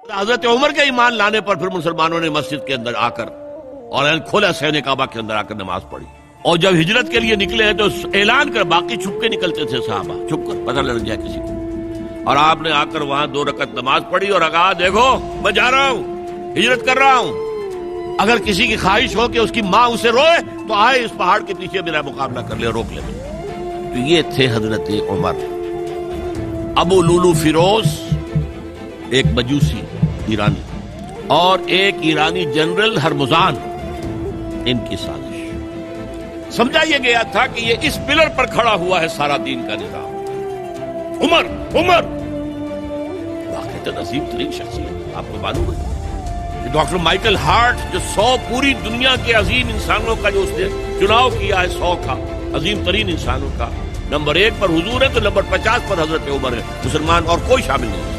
حضرت عمر کے ایمان لانے پر پھر مسلمانوں نے مسجد کے اندر آ کر اور کھولا صحن کعبہ کے اندر آ کر نماز پڑھی، اور جب ہجرت کے لیے نکلے تو اعلان کر، باقی چھپ کے نکلتے تھے صحابہ، چھپ کر پتہ لگ جائے کسی کو، اور آپ نے آ کر وہاں 2 رکعت نماز پڑھی اور کہا دیکھو میں جا رہا ہوں، ہجرت کر رہا ہوں، اگر کسی کی خواہش ہو کہ اس کی ماں اسے روئے تو آئے اس پہاڑ کے پیچھے میرا مقابلہ کر لے، روک لے۔ تو یہ تھے حضرت عمر۔ ابو لولو فیروز ایک مجوسی ایرانی اور ایک ایرانی جنرل ہرمزان، ان کی سازش، سمجھا یہ گیا تھا کہ یہ اس پلر پر کھڑا ہوا ہے سارا دین کا نظام، عمر واقعی عظیم ترین شخصیت۔ آپ کو معلوم ہے کہ ڈاکٹر مائیکل ہارٹ جو 100 پوری دنیا کے عظیم انسانوں کا جو اس نے چناؤ کیا ہے، 100 کا عظیم ترین انسانوں کا، نمبر 1 پر حضور ہے تو نمبر 50 پر حضرت عمر ہے، مسلمان اور کوئی شامل نہیں ہے۔